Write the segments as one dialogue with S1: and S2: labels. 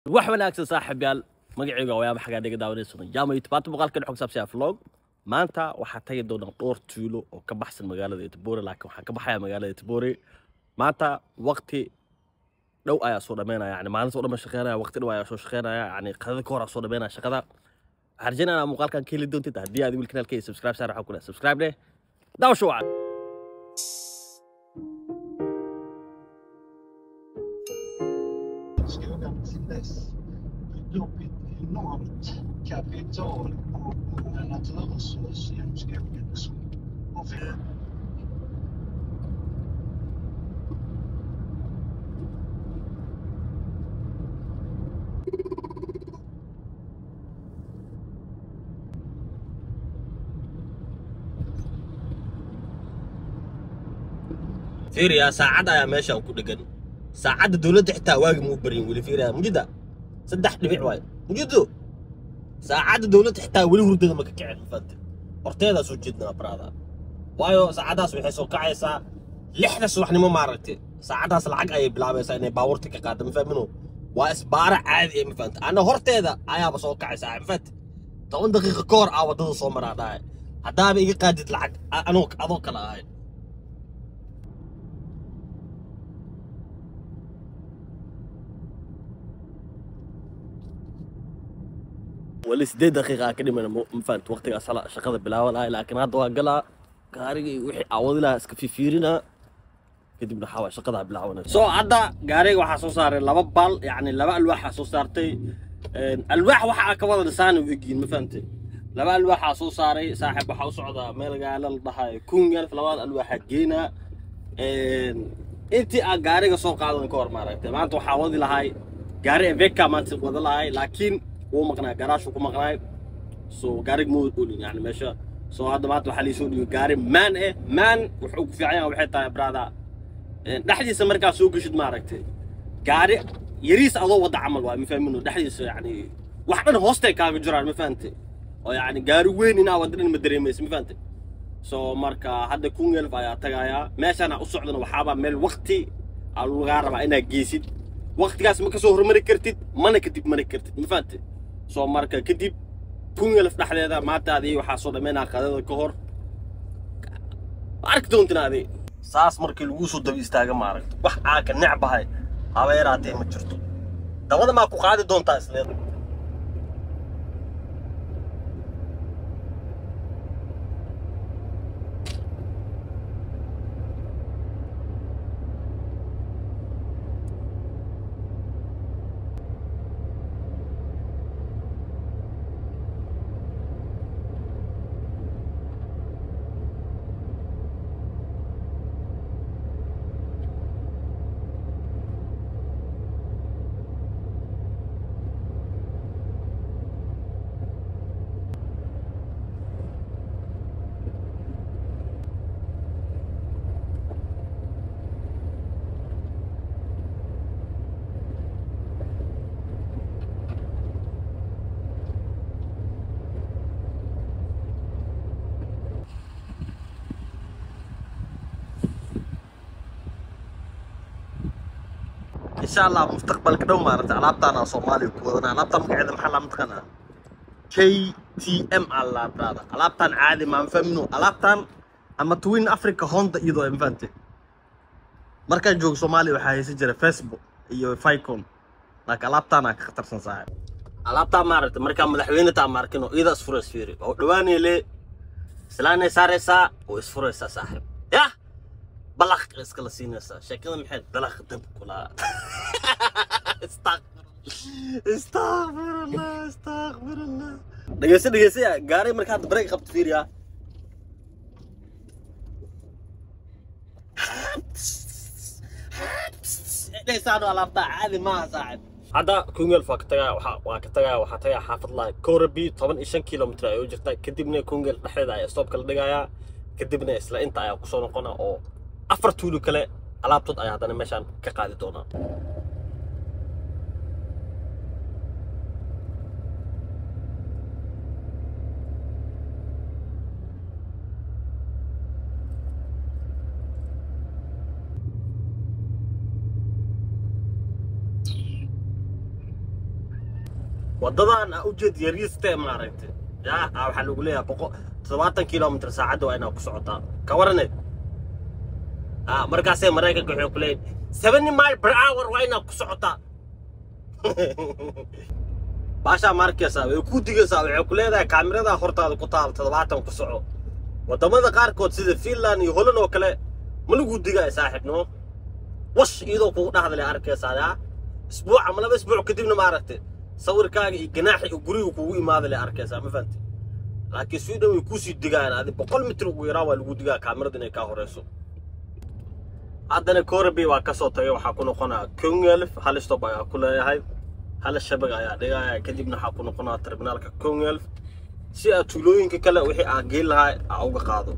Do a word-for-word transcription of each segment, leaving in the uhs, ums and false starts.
S1: wax wanaagsan saaxiibayaal magacayga waa yaab xagaa dhiga daawanaysan jaama youtube muuqaalkan xog saabsan vlog maanta waxa tagay doona dhowr tuulo oo ka baxsan magaalada Itboore laakiin waxa ka baxaya magaalada Itboore maanta waqti dhow ayaa soo dhameynaya yani maalinta oo dhan shaqeynaya waqti dhow ayaa soo shaqeynaya yani qadada ka hor soo dhameynaya shaqada harjana muuqaalkan keli doontid hadii aad wiil kanaalka subscribe saar waxa ku leeyahay subscribe leh daawasho wacan
S2: Jobbigt enormt kapital och en naturresurs genom skogen och för
S1: فيريا ساعدها يا ماشي أو كل جن ساعد الدولة حتى واجب مو برين ولي فيريا مجدة صدح دبيع واي مجدو ساعد الدولة حتى ولي ورد ما كعين فد أرتيدا سوجدنا برادا وايو ساعدها سوي سو كعيسا لحنا سوحني ما معركتي ساعدها سلعق أي بلعبة سايني باورتك قادم فهمنو واسبارة عادي ما فهمت أنا هرتيدا أيا بسو كعيسا ما فهمت طبعا دقيقة كور أو ضد صومر هذا هذا بيجي قادة العق أنوك أذوق لا هاي ولي سديد دقيقة كده من مفانت وقتها صلاة شغلة بلاول هاي لكن هذا وقلا قاري وحي عوض لها اسكفي فيرنا كده بنحاول شغلة بلاول سو عدا قاري وحا سو صار لبا بال يعني لبا الواح سو صارتي الواح وحا كوضا لسان ويجين مفانتي لبا الواح سو صاري صاحب وحا صعدا ميل قال لدهاي كونغل في لبا الواح جينا انتي قاري سو قادن كور ماركتي ما انت وحا ودي لهاي قاري فيكا ما انت ودا لهاي لكن هو مقنع جراش وكم مقنع سو جارج مو يقولون يعني ماشى سو هذا ما توحى لي سو جارج مان إيه مان وحوق في عينه وحتى برادا دحديس مركز سوق شد معركتي جارج يريس الله وضع عمل واي مفهم منه دحديس يعني واحد هوستي كان جرار مفهمتي أو يعني جارج وين هنا ودرين مدري مس مفهمتي سو مركا هذا كونجل فيا تجايا ماشى أنا أصعدنا وحابة من وقتي على الغارة مع إنها جيسد وقت جالس مكسور مركرتي ما نكتب مركرتي مفهمتي سو marka kadib kun elf dhaxdeeda maanta adii waxa soo dhameynaa qadada ka hor ark doontaadii saas markii lagu soo dab istaaga ma aragto wax aa ka necbahay habeeraatay ma jirto dawada ma ku qaadi doontaa isleedo إن شاء الله مستقبل كده ومارت علابتنا صومالي وكودنا علابتنا مقعدة محل متقنة كي تي إم على هذا علابتنا عادي ما نفهمنه علابتنا أما توين أفريقيا هوندا إيدو إنفانتي مركز جوج صومالي وحاي سجل فيسبوك إيو فايكون لكن علابتنا خطر صاحب علابتنا مارت مركز مدحوين تاع ماركينو إذا أسفر أسفيري أو دواني لي سلاني ساريسا وأسفر أسا صاحب يا بلغ اسكال سينسا شكل محل بلغ دب كلها استغفر استغفر الله استغفر الله دقيسي دقيسي قاري مركات بريك خبط فيريا ليس عنو على ابطاع عادي ما صاحب هذا كونغل فاكتايا وكتايا وحتايا حافظ الله كوربي طبعا إيشان كيلومتر أيو جرتا كدبنا كونغل نحيدا يا ستوب كلا دقايا كدبنا إسلا إنتا يا كسونا قنا أو afar tuulo kale alaabtood ay hadana meeshan ka qaadi doonaa waddadan u jeed yariiste maaragtay yaa waxa lagu leeyahay boqol toddobaatan kiiloomitir saacad waa inaad ku socotaa ka waraneed ah markaas ay Mareykanka wuxuu ku leeyahay seventy miles per hour waa inaad ku socotaa baasha markaysa way ku digaysaa waxay ku leedahay kaamirada hortaada ku taal toddobaatan ku soco wadamada qaarkood sida Finland iyo Holland oo kale ma lagu digay saaxiibno wash iyadoo kugu dhaxdalay arkaysaa isbuuc ama laba isbuuc kadibna ma aragtay sawirkaaga iyo ganaaxi iyo guriga kugu imaadalay arkaysaa ma fahanti laakiin Sweden way ku sii digaan adi boqol mitir ugu yaraa waa lagu digaa kaamirada inay ka horeyso haddana Korbi waa ka soo tagay waxa ku noqonaa Kungälv hal stop ayaa ku leeyahay hal shabag ayaa dhigaya kadibna waxa ku noqonaa terminalka Kungälv si aad tuulooyinka kale wixii aan geel lahay aan uga qaado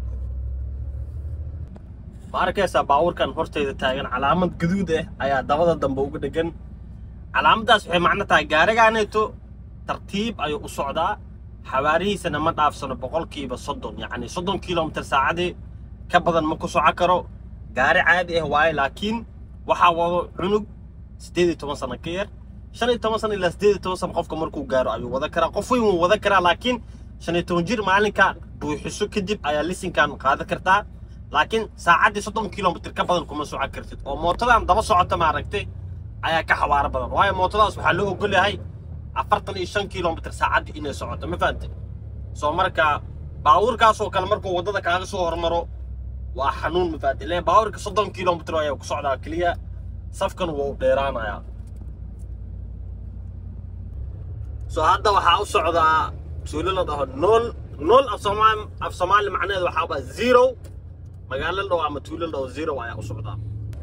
S1: markaysa baawurkan horteeda taagan calaamad gaduud ah ayaa dabada dambe uga dhagan calaamadaas waxay macna tahay gaarigaanayto tartiib ayuu u socdaa xawaarihiisana ma dhaafsano boqolkiiba soddon yacni soddon kiiloomitir saacadii ka badan ma ku socon karo gaari caadi ah waaye laakiin waxa wado cunug sideed iyo toban sano ka yar shan iyo toban sano ilaa sideed iyo toban sano qofka markuu gaaro ayuu wada karaa qof weyn wuu wada karaa laakiin shan iyo toban jir maalinka buuxiso kadib ayaa lisinkan qaadan kartaa laakiin saacadii soddon kiiloomitir ka badan kuma socon kartid oo mootadan daba socota ma aragtay ayaa ka xawaaro badan waayo mootadaas waxaa loo ogol yahay afartan iyo shan kiiloomitir saacadii inay socoto ma fahamtay soo marka baawurkaas oo kale markuu wadada kaaga soo hormaro waa xanuun ma fahamtay lee baawurka soddon kiiloomitir ayaa ku socdaa kaliya safkan wuu dheeraanayaa soo hadda waxaa u socdaa tuulo la dhaho nool nool af Soomaali af Soomaali macnaheedu waxaa waa zero magaalada dhaw ama tuulo dhaw zero ayaa u socdaa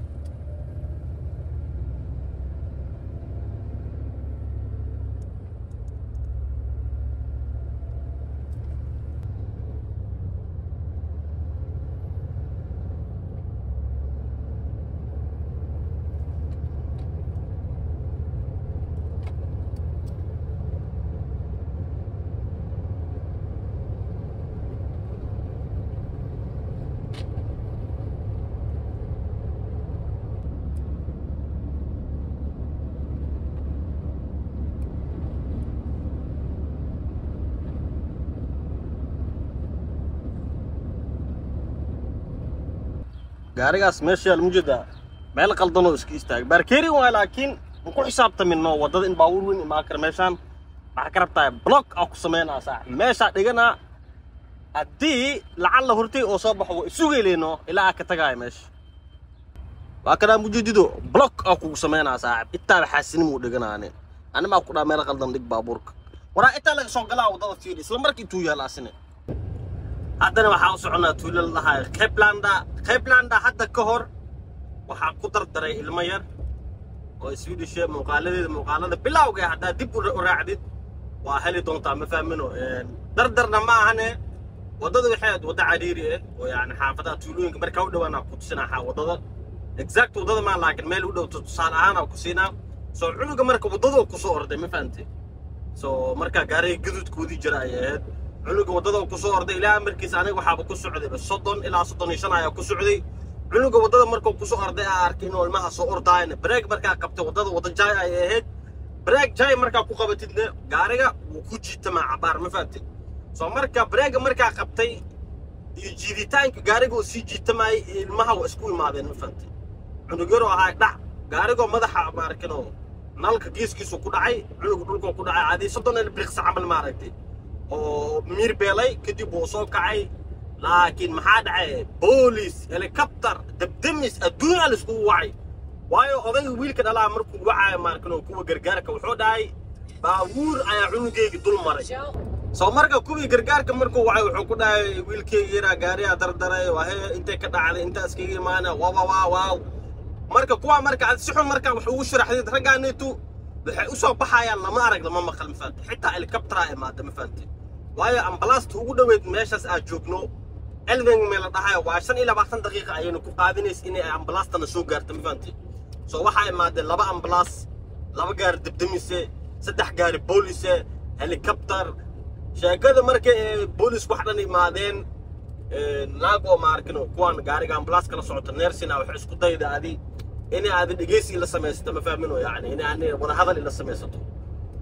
S1: gaarigaas meesha la mujida meel qaldan oo iska istaag barkeeri waa laakiin ku xisaabtamino wadada in baawur weyn ma kar meeshan waxa ka rabtaa block oo ku sameynaa saax meesha dhigana hadii lacala hortay oo soo baxo isugeeleyno ilaa ka tagay meesha waa kana mujidido block oo ku sameynaa saax inta xasin mu dhiganaane ana ma ku dhaa meel qaldan dhig baabuurka waraa inta laga soo galaa wadada fiir isla markii tuu yaalaasine haddana waxaa u soconaa tuulo la dhahay Kepplanda Kepplanda hadda ka hor waxaa ku dardaray ilmo yar oo Swedish muuqaaladeeda muuqaalada bilowga hadda dib u raacdid waa heli doontaa ma fahmino dardarna ma ahane wadada waxay wada cariiri ah oo yaani xaafadaha tuulooyinka markaa u dhawaana ku tusinaha wadada exact wadada ma laakiin meel u dhow tusaale ahaan ku siinaa soo cunuga marka wadada ku soo orday ma fahamtay soo marka gaariga gaduudkoodii jira ay ahayd cunuga wadada ku soo orday ilaa markiis aniga waxaaba ku socday soddon ilaa soddon iyo shan ayaa ku socday cunuga wadada markuu ku soo orday aan arkay inuu ilmaha soo ordayna break markaa qabtay wadada wada jaay ay ahayd break jaay markaa ku qabatidna gaariga wuu ku jiitama cabaar ma fahamtay soo marka break markaa qabtay iyo jiiditaanka gaariga oo sii jiitamay ilmaha waa isku imaadeen ma fahamtay cunuga yar oo ahaa dhac gaariga madaxa ma arkino nalka geeskiisu ku dhacay cunuga dhulka ku dhacay caadi soddon ilbriq sacamal ma aragtay oo miir beelay kadib uu soo kacay laakiin maxaa dhacay booliis helicopter dabdamis adduunka la isku wacay waayo odayga wiilka dhalaa markuu wacay markano kuwa gargaarka wuxuu dhahay baawuur ayaa cunugeyga dul maray soo marka kuwii gargaarka markuu wacay wuxuu ku dhahay wiilkeyga yaraa gaariga dardaray waa intee ka dhacday inta iskaga imaana waa waa waa marka kuwa marka si xun marka wuxuu ugu sharaxday ragaaneetu waxay u soo baxayaan lama arag lama maqal ma fahamtay xitaa helicopter ay maada ma fahamtay waayo ambulance ugu dhaweyd meeshaas aad joogno elving meel dhahay waa shan iyo labaatan daqiiqo ayaynu ku qaadinays in ay ambulance-tana soo gaarto ma fahamtay soo waxa ay maadeen laba ambulance laba gaari dabdamise saddex gaari boolice helicopter sheekada markay boolice wax dhan imaadeen naago ma arkino kuwan gaariga ambulance kala socoto neersina wax isku dayda adi إني هذا الجيسي اللي سميسته ما فاهمينه يعني إني أنا ولا هذا اللي سميسته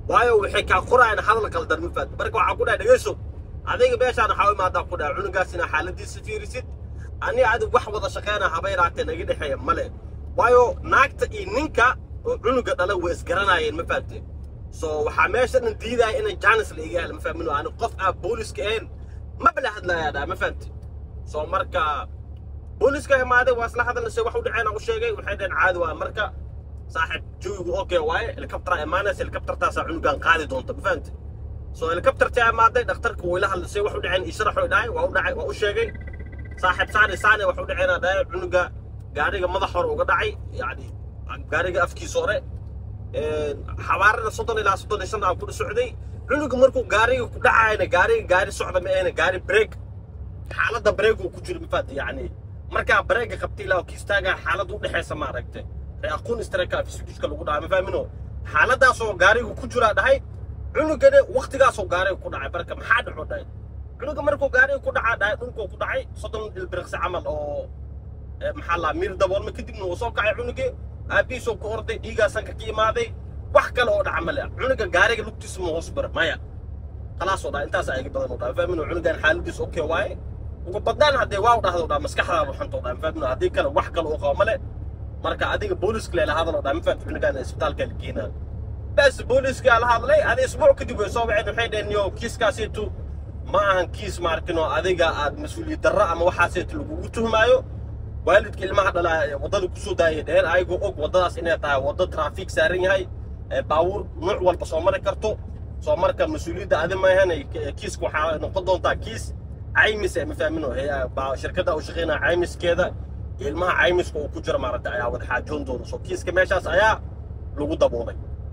S1: waayo waxay ka qorayaan hadal qaldan ma faad marka waxa ku dhahay dhageyso adiga beeshaan waxa ma adaa ku dhahay cunugaas ina xaaladiisa fiirisid ani aad wax wada shaqeena habayraatay naga dhaxeeya male waayo naagta iyo ninka oo cunuga dhala way isgaranayeen ma faadtay soo waxa meesha dhan diiday in jaanis la iga hel ma fahamino aan qof ah booliska een ma bala hadlayaa ma fahamtay soo marka booliska imaade waa isla hadalnay wax u dhaceena u sheegay waxay dhan caadi waa marka saaxib joogu okay waaye helicopter imaanaysa helicoptertaas cunugan qaadi doonta ma fahamtay soo helicopterta imaade dhakhtarku way la hadlasay wax u dhaceen isharaxo dhaay waa u dhacay waa u sheegay saaxib saani saani wax u dhaceena dhaay cunuga gaariga madax hore uga dhacay yaani gaariga afkiisa hore ee xawaarada soddon ilaa soddon iyo shan aan ku socday cunuga markuu gaariga ku dhacayna gaariga gaari socda ma ayna gaari break xaaladda break uu ku jiro ma fahamtay yaani marka break qabtay ilaa kiistaaga xaalad u dhaxaysa ma aragtay ay aqoon istareeka fiisikiiska lagu dhaay ma fahamino xaaladaas oo gaariga ku jira dhahay cunugana waqtigaas oo gaariga ku dhacay barka maxaa dhaco dhahay cunuga markuu gaariga ku dhacay dhahay dhulku ku dhacay soddon ilbiriqsi camal oo maxaa la miir daboolma kadibna uu soo kacay cunuga aabiisoo ku orday dhiigaasanka ka imaaday wax kale oo dhaca male cunuga gaariga lugtiisa ma hoos bar maya خلاص وضع انت سايق بدل وضع فاهمين وعنقان حالديس اوكي واي وقبضان هدي واو دهدو دا مسكحدا وحنت وضع فاهمين هدي كلا wax kale oo qawmale marka adiga booliska la hadal wada ma fahamta عنقان isbitaalka geena bas booliska la hadlay hadi isbuuc kadib way soo waceen waxay dhaheen kiiskaasiitu ma ahan kiis markino adiga aad mas'uuliyad darro ama waxaasii lagu tuhmaayo waalidka ilmaha dhala wadada ku soo daayay dheer ayago og wadadaas inay tahay wada traffic saaran yahay baawur nooc walba soo mari karto soo marka mas'uuliyadda adima ahan kiisku waxa noqon doontaa kiis caymis ma fahamino shirkadda oo shaqeynaa caymiskeeda ilmaha caymiska oo ku jira maaragtay ayaa wada xaajoon doona soo kiiska meeshaas ayaa lagu daboolay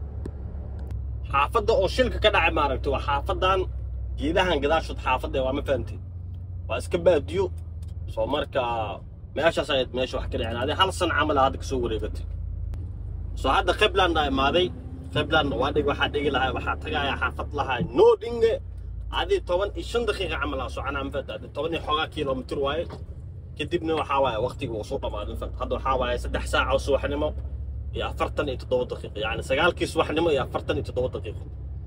S1: xaafadda oo shilka ka dhacay maaragtay waa xaafadan geedahan gadaashood xaafadda waa ma fahamtay waa iska baadiyo soo marka meeshaas ay meesha wax ka dhaceen adii hal san camal aad ka soo wareegatay soo hadda qiblaan imaaday qiblaan waa dhig waxa dhigi lahaa waxa tagaya xaafad lahaa no dinge adii toban iyo shan daqiiqo camal ah socona ma fahamtay toban iyo xogaa kiiloomitir waaye kadibna waxa waaye waqtiga uu soo dhamaaday hadda waxa waaye saddex saac oo subaxnimo iyo afartan iyo toddoba daqiiqo yani sagaalkii subaxnimo iyo afartan iyo toddoba daqiiqo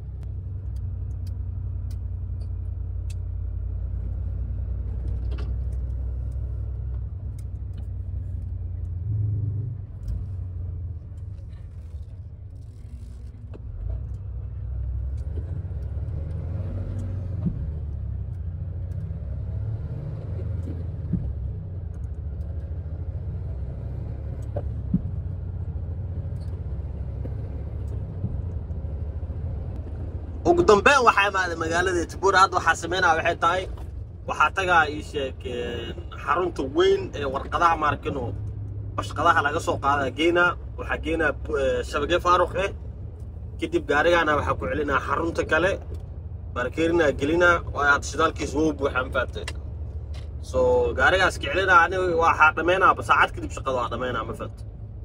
S1: ugu dambeyn waxa imaaday magaalada Tibur aad waxa sameynaa waxay tahay waxa tagaa ii sheeg xarunta weyn ee warqadaha markino bashqadaha laga soo qaadaa geena waxa geena shabage faaruq eh kadib gaarigana waxa ku celinaa xarunta kale barkeerina gelina waa aad shidaalkiis wuu buuxan faatay soo gaarigaas ka celinaa ani waxa dhameynaa saacad kadib shaqada waa dhameynaa ma faatay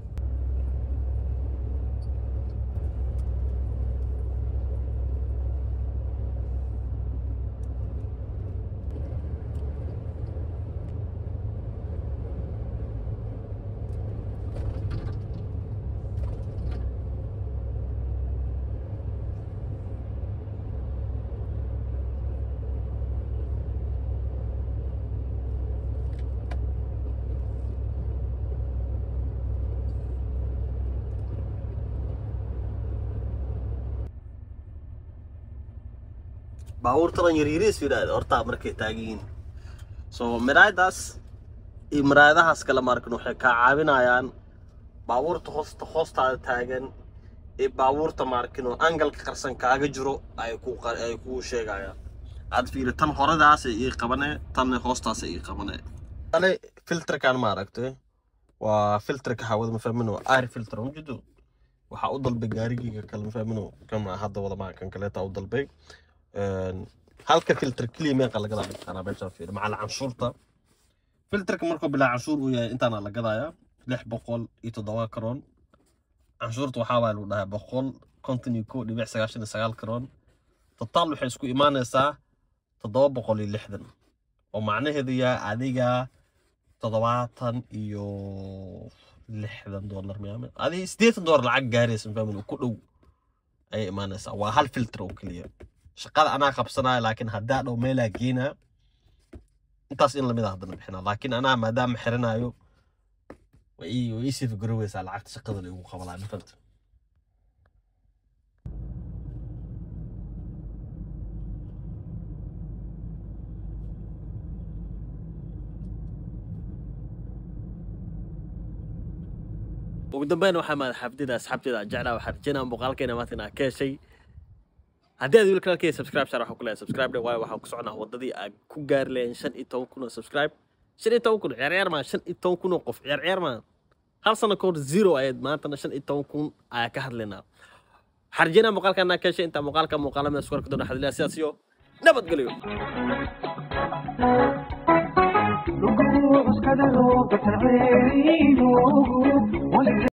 S1: باورتنا يريريس في هذا أرتا مركي تاجين سو مرايداس مرايداس كلا ماركنو حكا عابنا يان باورت خص خص تاجن باورت ماركنو أنجل كرسن كاجرو أيكو أيكو شيء جايا عاد في تن هرداس إيه قبنا تن خصتاس إيه قبنا أنا فلتر كان ماركته وفلتر كحاول مفهمينه آير فلتر موجودو وحاضل بجاري كلام مفهمينه كم هذا ولا ما كان كلاه أوضل بيج halka filter kaliya meeqa laga gadaa meesha fiir macal canshuurta filterka markuu bilaa canshuur uu yahay intaana la gadayaa lix boqol iyo toddoba karoon canshuurta waxa waa lagu dhahay boqol konton iyo kow dhibic sagaashan iyo sagaal karoon total waxay isku imaanaysaa toddoba boqol iyo lixdan oo macnaheedu yahay adiga toddobaatan iyo lixdan dollar miyaa adiga siddeetan dollar lacag gaaraysa fahmin ku dhow أي إيمانيسا وهل فلتر وكلية شقاد أنا قبصنا لكن هداد وميلا جينا intaas in lamid ah hadana bixina laakiin ana maadaama xiranayo way way si fikrowaysa lacagta shaqada la ugu qabalaa mafalta ugu dambeyn waxa ma xafdida asxaabtida jeclaa waxa rajayna muuqaalkeena maanta ka shay haddii aad wiilkan kale subscribe share waxa ku leeyahay subscribe way waxa ku soconaa wadadii aad ku gaar leen shan iyo toban kun oo subscribe shan iyo toban kun ciyaar ciyaar ma shan iyo toban kun oo qof ciyaar ciyaar ma hal sano koor zero ayad maanta shan iyo toban kun ayaa ka hadlaynaa xarjina muuqaalkana ka shay inta muuqaalka muuqaalada isku arki doona xadilaa sidaas iyo nabad galiyo